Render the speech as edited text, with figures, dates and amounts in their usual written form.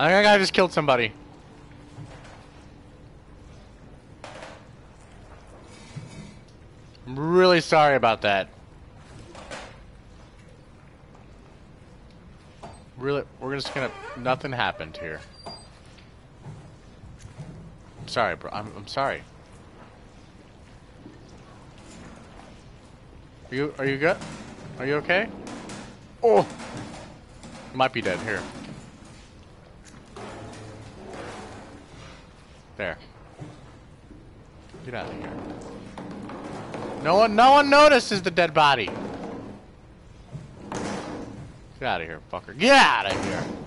I think I just killed somebody. I'm really sorry about that. Really, we're just gonna... Nothing happened here. I'm sorry, bro. I'm sorry. Are you good? Are you okay? Oh! You might be dead. Here. There. Get out of here. No one notices the dead body. Get out of here, fucker. Get out of here!